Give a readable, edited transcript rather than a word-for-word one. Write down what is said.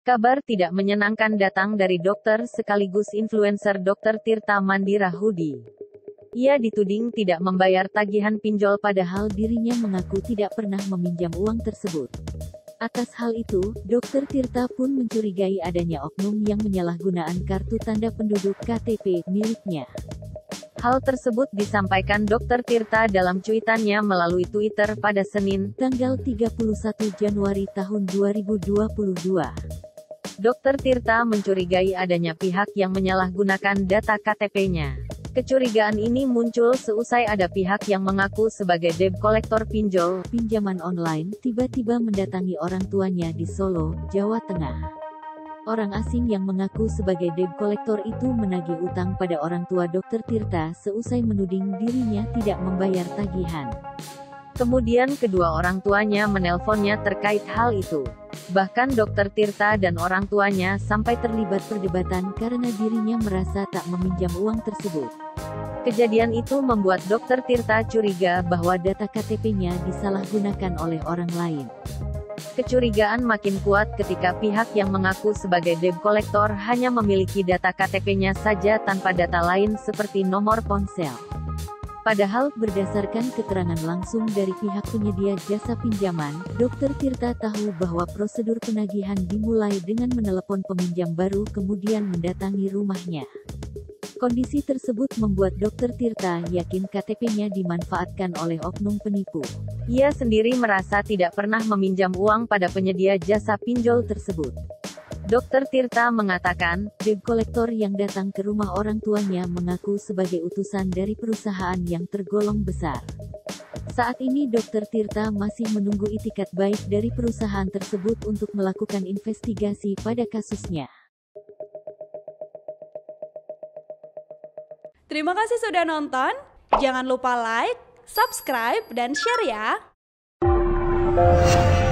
Kabar tidak menyenangkan datang dari dokter sekaligus influencer Dr. Tirta Mandira Hudi. Ia dituding tidak membayar tagihan pinjol padahal dirinya mengaku tidak pernah meminjam uang tersebut. Atas hal itu, Dr. Tirta pun mencurigai adanya oknum yang menyalahgunaan kartu tanda penduduk KTP miliknya. Hal tersebut disampaikan Dr. Tirta dalam cuitannya melalui Twitter pada Senin, tanggal 31 Januari tahun 2022. Dr. Tirta mencurigai adanya pihak yang menyalahgunakan data KTP-nya. Kecurigaan ini muncul seusai ada pihak yang mengaku sebagai debt kolektor pinjaman online, tiba-tiba mendatangi orang tuanya di Solo, Jawa Tengah. Orang asing yang mengaku sebagai debt kolektor itu menagih utang pada orang tua Dr. Tirta seusai menuding dirinya tidak membayar tagihan. Kemudian kedua orang tuanya menelponnya terkait hal itu. Bahkan Dr. Tirta dan orang tuanya sampai terlibat perdebatan karena dirinya merasa tak meminjam uang tersebut. Kejadian itu membuat Dr. Tirta curiga bahwa data KTP-nya disalahgunakan oleh orang lain. Kecurigaan makin kuat ketika pihak yang mengaku sebagai debt kolektor hanya memiliki data KTP-nya saja tanpa data lain seperti nomor ponsel. Padahal, berdasarkan keterangan langsung dari pihak penyedia jasa pinjaman, Dr. Tirta tahu bahwa prosedur penagihan dimulai dengan menelepon peminjam baru kemudian mendatangi rumahnya. Kondisi tersebut membuat Dr. Tirta yakin KTP-nya dimanfaatkan oleh oknum penipu. Ia sendiri merasa tidak pernah meminjam uang pada penyedia jasa pinjol tersebut. Dr. Tirta mengatakan, debt kolektor yang datang ke rumah orang tuanya mengaku sebagai utusan dari perusahaan yang tergolong besar. Saat ini Dr. Tirta masih menunggu itikat baik dari perusahaan tersebut untuk melakukan investigasi pada kasusnya. Terima kasih sudah nonton, jangan lupa like, subscribe, dan share ya!